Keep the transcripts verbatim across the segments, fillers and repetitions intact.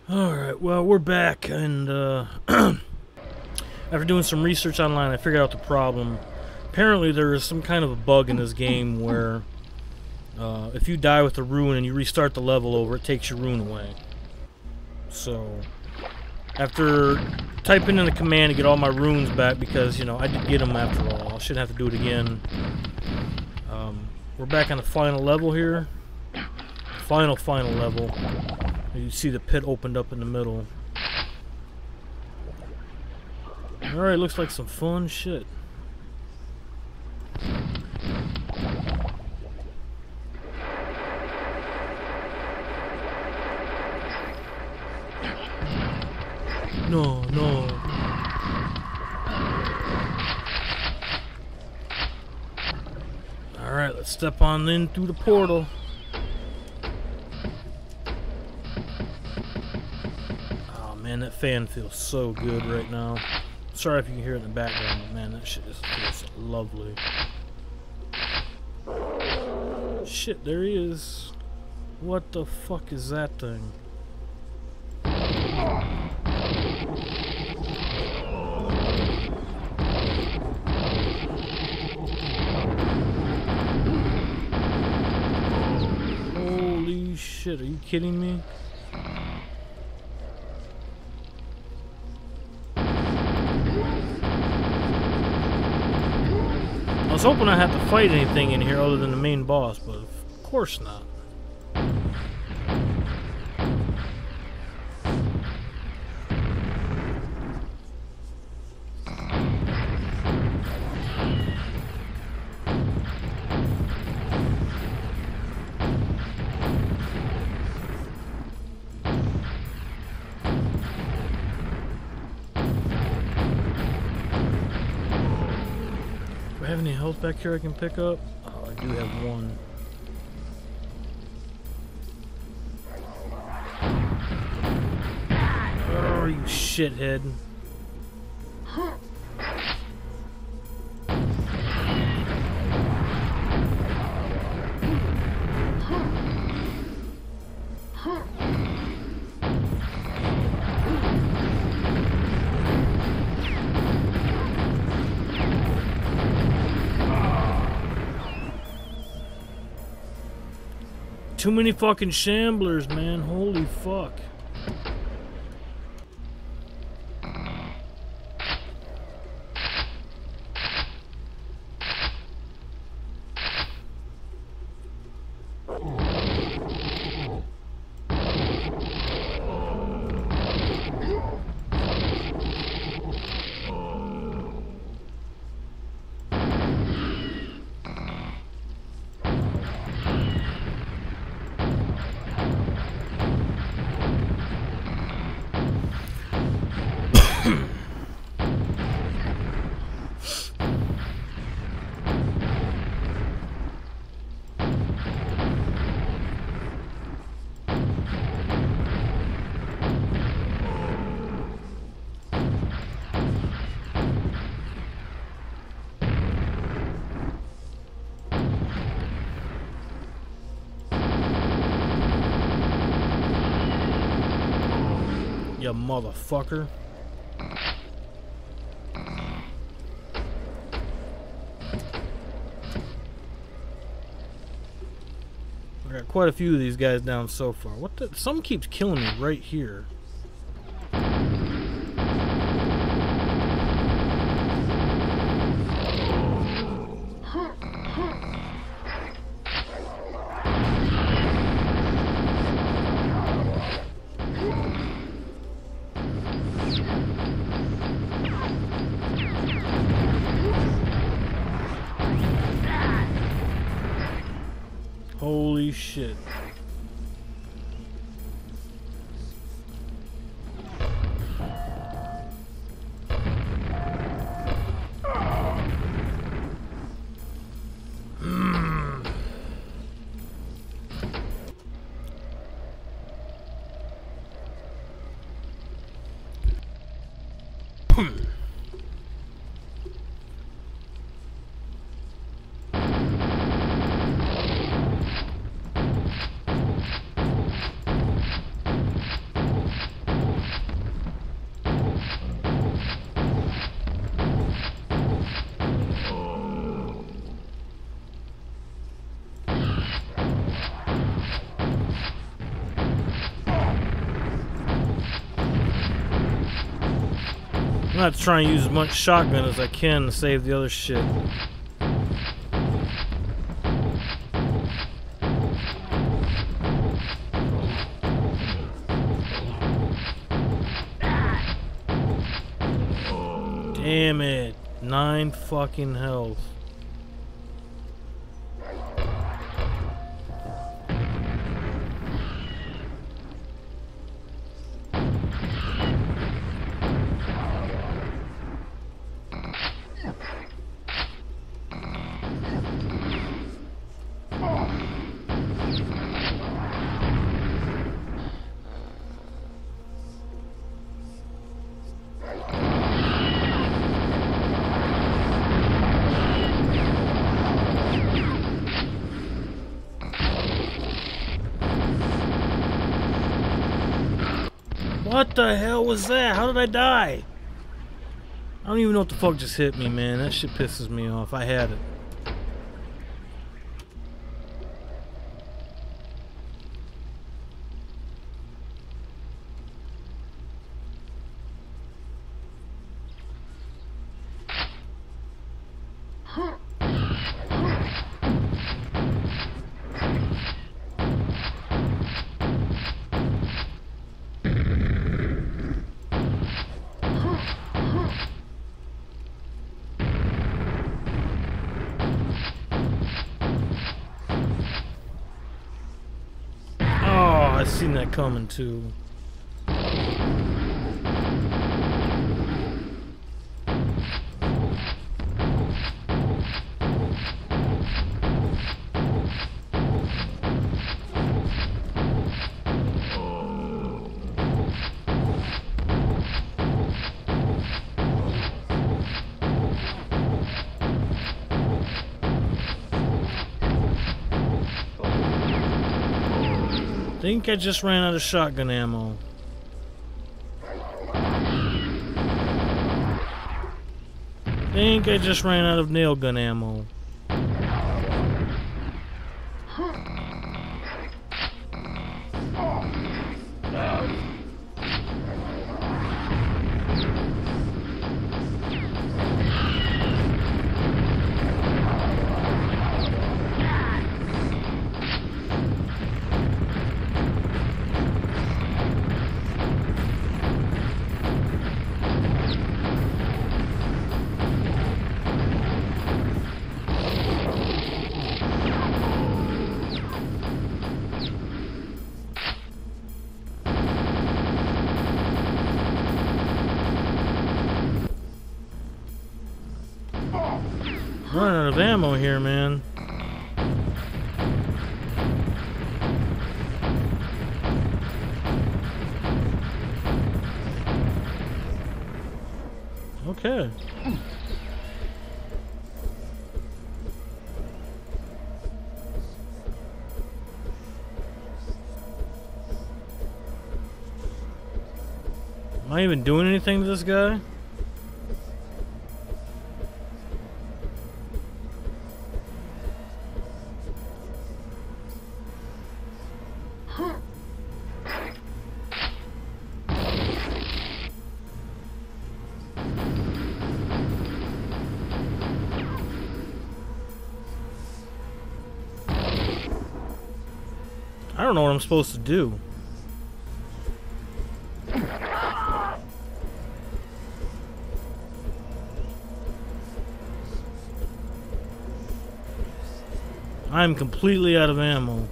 Alright, well, we're back, and uh, after doing some research online, I figured out the problem. Apparently, there is some kind of a bug in this game where uh, if you die with a rune and you restart the level over, it takes your rune away. So, after typing in the command to get all my runes back, because, you know, I did get them after all, I shouldn't have to do it again. Um, we're back on the final level here. Final, final level. You see the pit opened up in the middle. Alright, looks like some fun shit. No, no. Alright, let's step on in through the portal. Oh man, that fan feels so good right now. Sorry if you can hear it in the background, but man, that shit just feels lovely. Shit, there he is. What the fuck is that thing? Holy shit, are you kidding me? I was hoping I had to fight anything in here other than the main boss, but of course not. Do I have any health back here I can pick up? Oh, I do have one. Oh, you shithead. Too many fucking shamblers, man. Holy fuck. You motherfucker. I got quite a few of these guys down so far. What the? Some keeps killing me right here. Holy shit. Mm. gonna have to try and use as much shotgun as I can to save the other shit. Damn it. Nine fucking health. What the hell was that? How did I die? I don't even know what the fuck just hit me, man. That shit pisses me off. I had it. I seen that coming too. I think I just ran out of shotgun ammo. I think I just ran out of nail gun ammo. Running out of ammo here, man. Okay. Am I even doing anything to this guy? I don't know what I'm supposed to do. I'm completely out of ammo.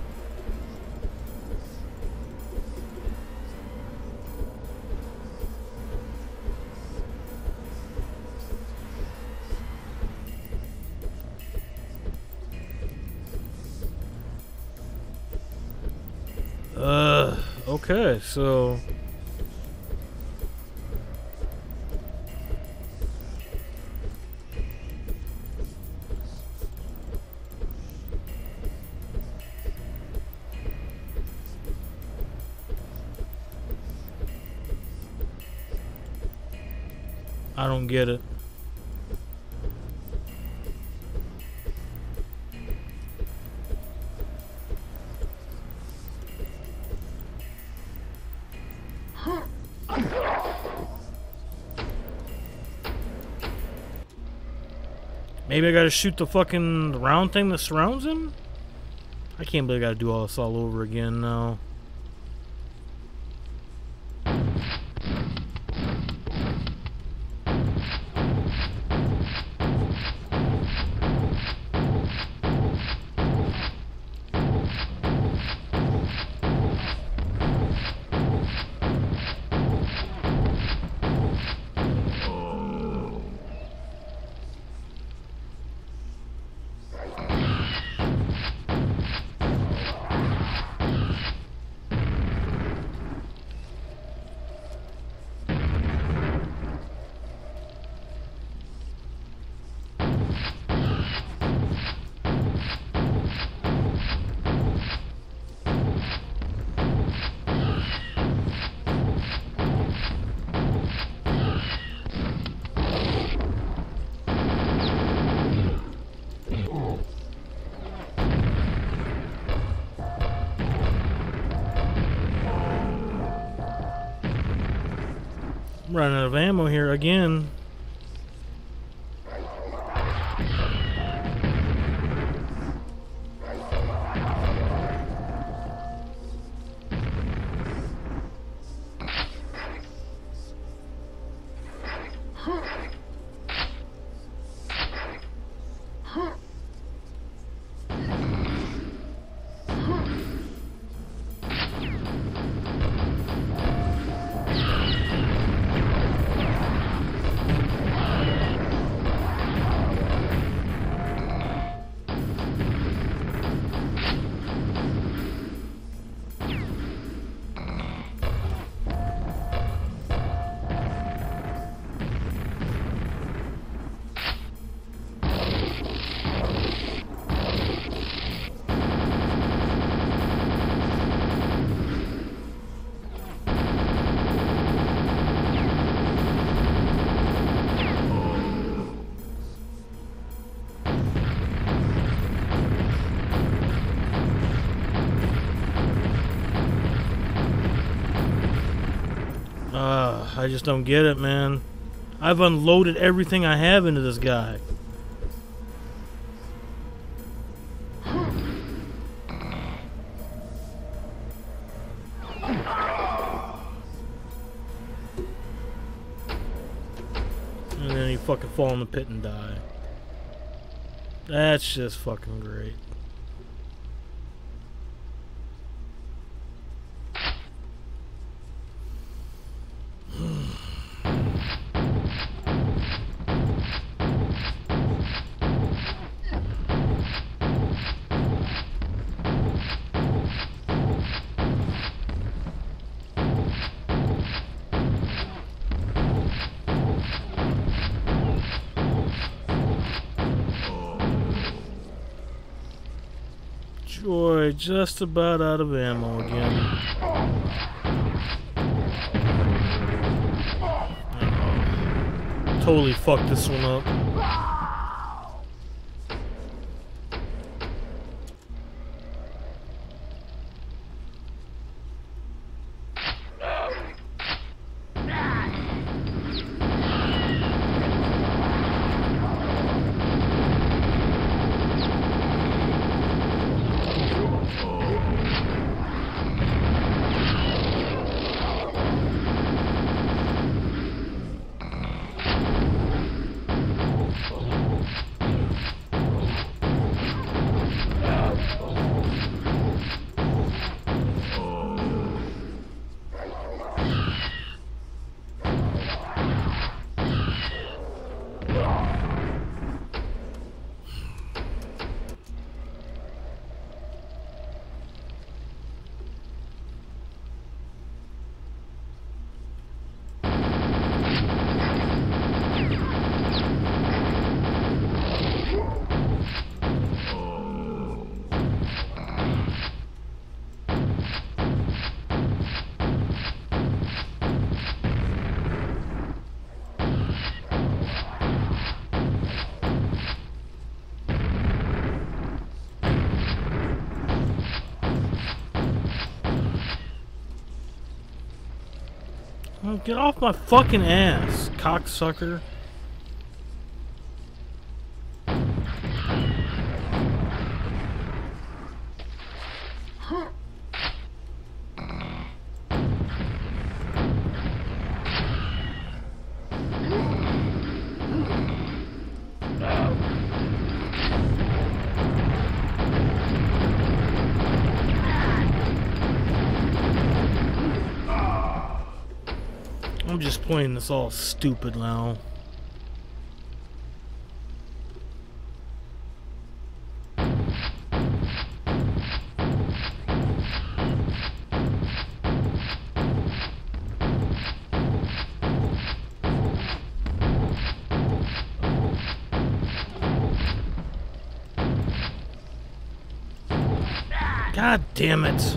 Uh, okay, so I don't get it. Maybe I gotta shoot the fucking round thing that surrounds him? I can't believe I gotta do all this all over again now. I'm running out of ammo here again. Uh, I just don't get it, man. I've unloaded everything I have into this guy. And then he fucking fall in the pit and die. That's just fucking great. Joy, just about out of ammo again. Oh, totally fucked this one up. Oh, get off my fucking ass, cocksucker. I'm just playing this all stupid now. God damn it.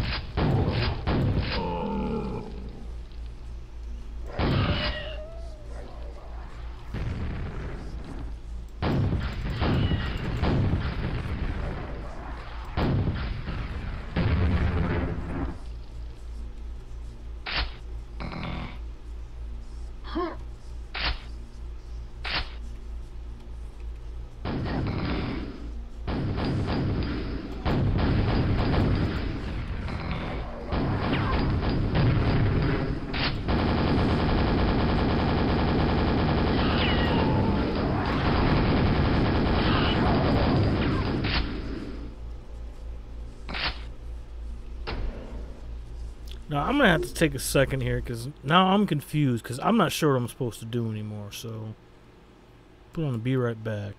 Now, I'm going to have to take a second here, because now I'm confused, because I'm not sure what I'm supposed to do anymore, so put on the be right back.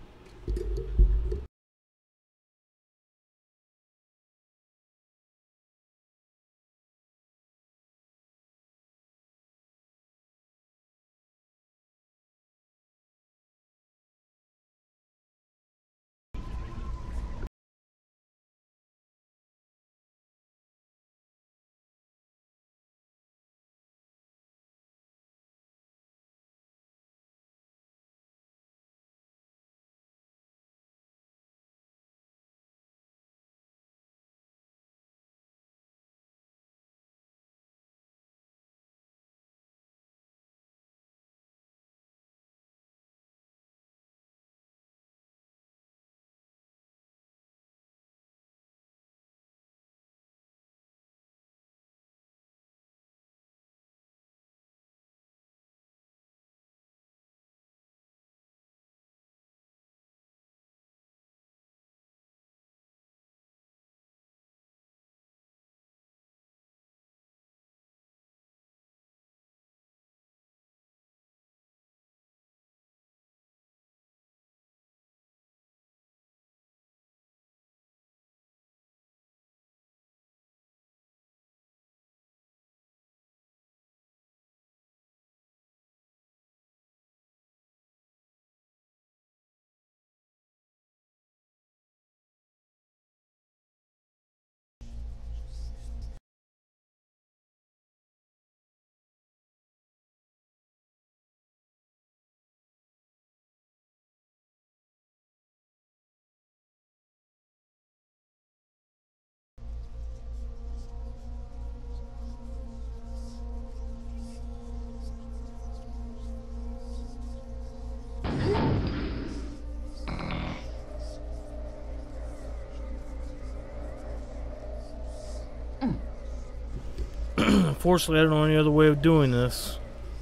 Unfortunately, I don't know any other way of doing this.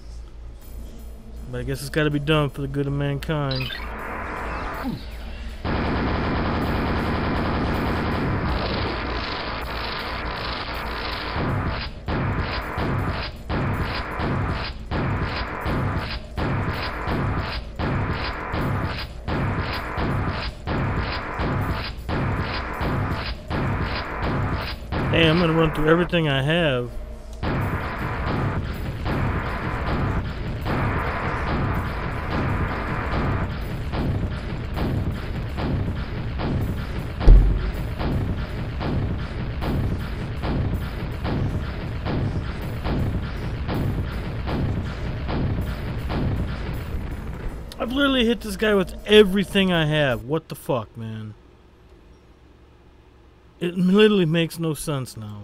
But I guess it's got to be done for the good of mankind. Hey, I'm gonna run through everything I have. I've literally hit this guy with everything I have. What the fuck, man? It literally makes no sense now.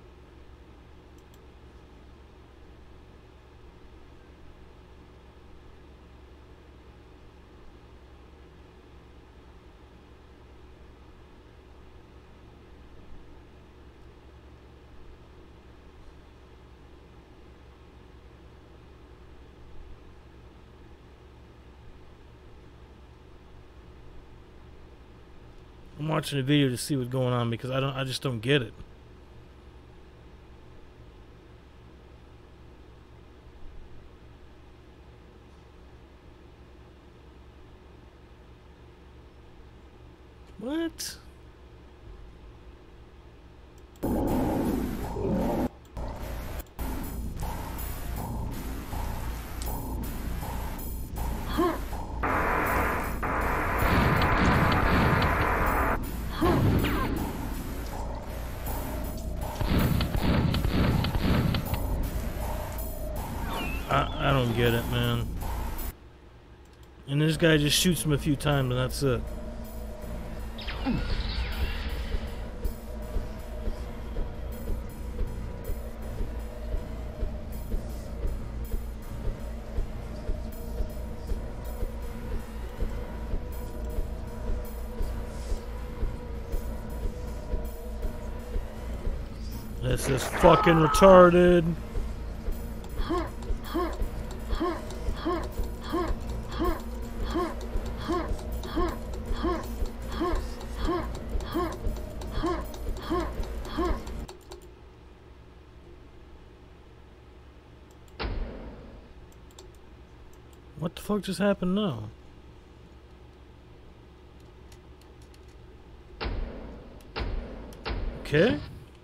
I'm watching the video to see what's going on because I don't I just don't get it. What? I, I don't get it, man. And this guy just shoots him a few times and that's it. This is fucking retarded. What the fuck just happened now? Okay.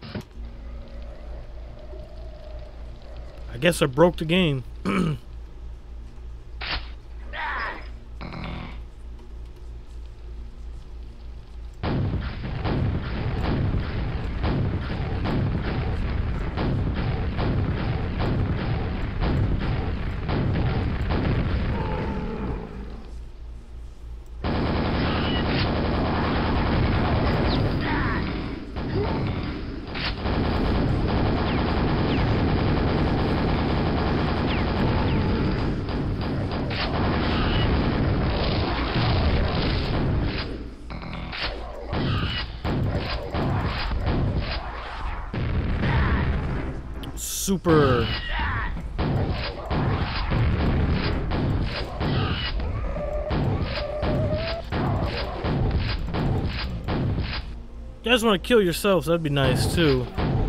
I guess I broke the game. Super. You guys want to kill yourselves, that'd be nice too.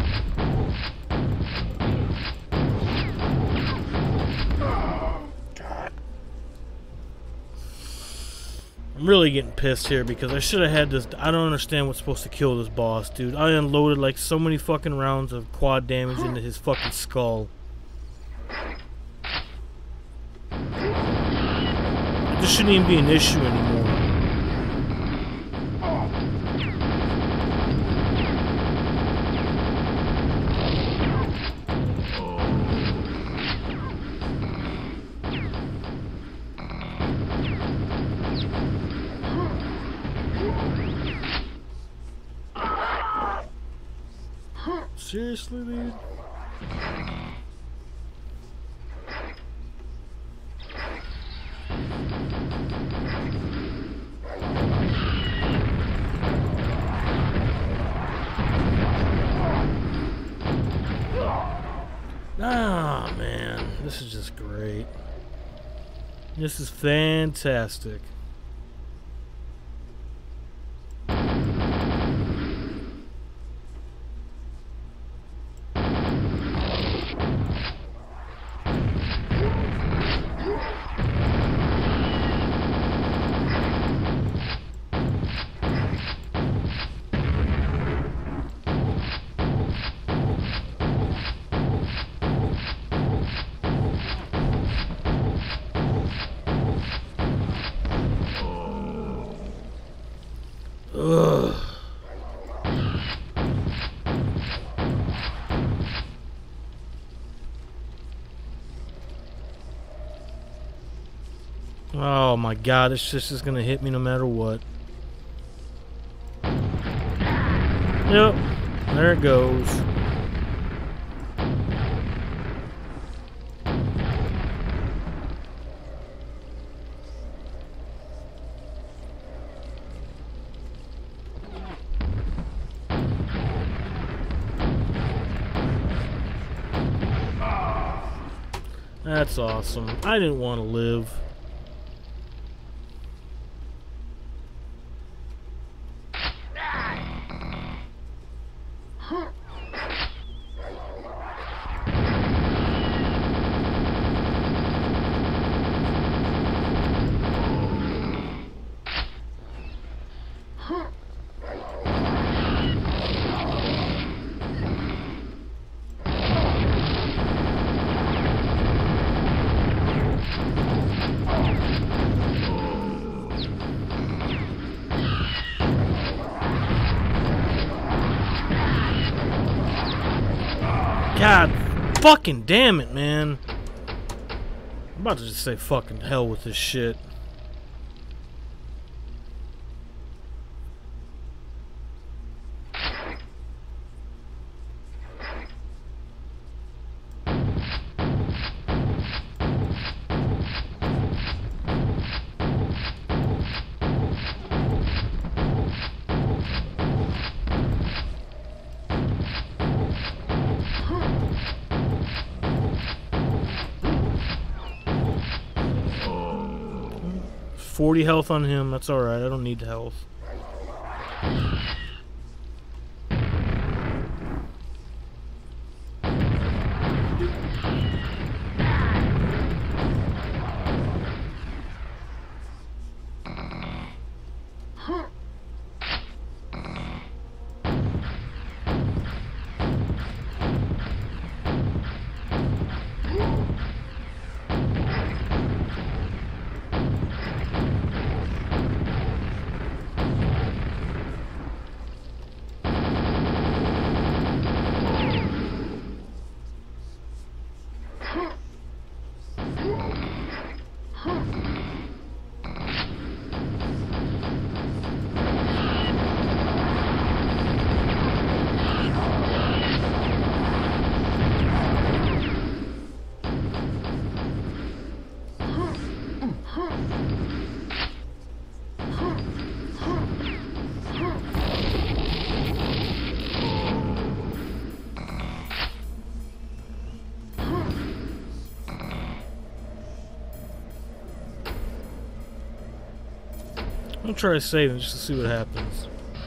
I'm really getting pissed here because I should have had this. I don't understand what's supposed to kill this boss, dude. I unloaded like so many fucking rounds of quad damage into his fucking skull. This shouldn't even be an issue anymore. Seriously, dude? Ah, man. This is just great. This is fantastic. Ugh. Oh my god, this shit's just gonna hit me no matter what. Yep, there it goes. That's awesome. I didn't want to live. God fucking damn it, man. I'm about to just say fucking hell with this shit. forty health on him, that's alright, I don't need the health. I'm gonna try to save him just to see what happens.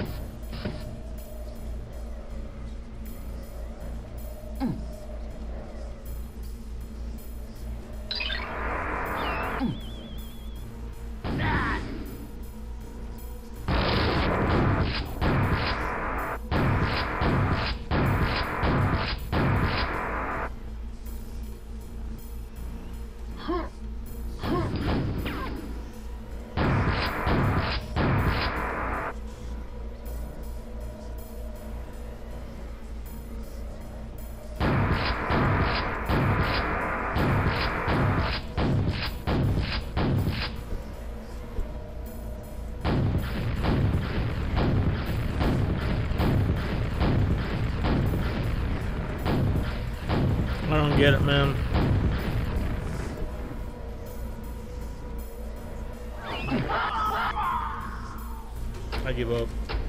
I don't get it, man. I give up.